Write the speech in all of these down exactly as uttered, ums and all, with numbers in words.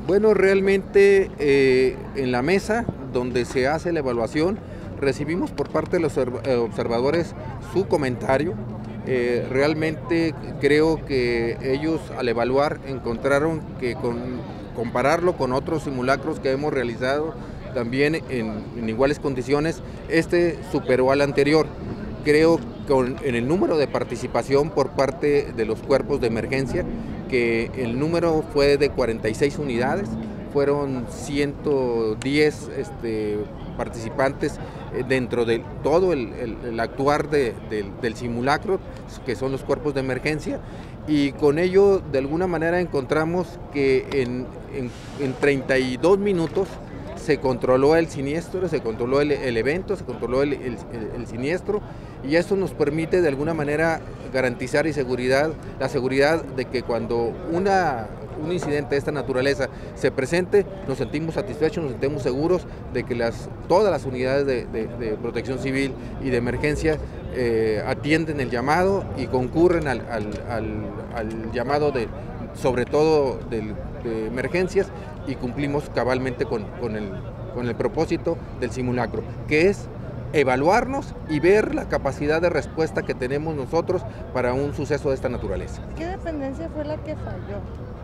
Bueno, realmente eh, en la mesa donde se hace la evaluación recibimos por parte de los observadores su comentario. Eh, realmente creo que ellos al evaluar encontraron que con compararlo con otros simulacros que hemos realizado también en, en iguales condiciones, este superó al anterior. Creo que en el número de participación por parte de los cuerpos de emergencia, que el número fue de cuarenta y seis unidades, fueron ciento diez este, participantes dentro de todo el, el, el actuar de, de, del simulacro, que son los cuerpos de emergencia, y con ello de alguna manera encontramos que en, en, en treinta y dos minutos se controló el siniestro, se controló el, el evento, se controló el, el, el siniestro, y eso nos permite de alguna manera garantizar y seguridad, la seguridad de que cuando una, un incidente de esta naturaleza se presente, nos sentimos satisfechos, nos sentimos seguros de que las, todas las unidades de, de, de protección civil y de emergencia eh, atienden el llamado y concurren al, al, al, al llamado de, sobre todo de, de emergencias, y cumplimos cabalmente con, con, el, con el propósito del simulacro, que es evaluarnos y ver la capacidad de respuesta que tenemos nosotros para un suceso de esta naturaleza. ¿Qué dependencia fue la que falló?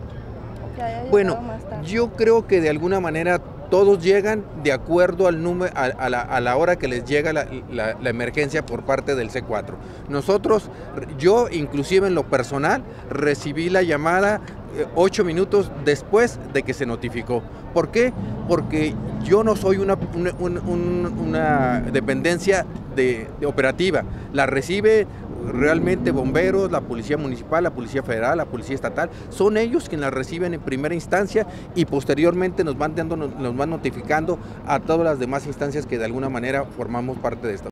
Que haya bueno, más tarde. Yo creo que de alguna manera todos llegan de acuerdo al número, a, a, la, a la hora que les llega la, la, la emergencia por parte del C cuatro. Nosotros, yo inclusive en lo personal, recibí la llamada eh, ocho minutos después de que se notificó. ¿Por qué? Porque yo no soy una, una, una, una dependencia de, de operativa, la recibe realmente bomberos, la policía municipal, la policía federal, la policía estatal, son ellos quienes la reciben en primera instancia y posteriormente nos van dando, nos van notificando a todas las demás instancias que de alguna manera formamos parte de esta.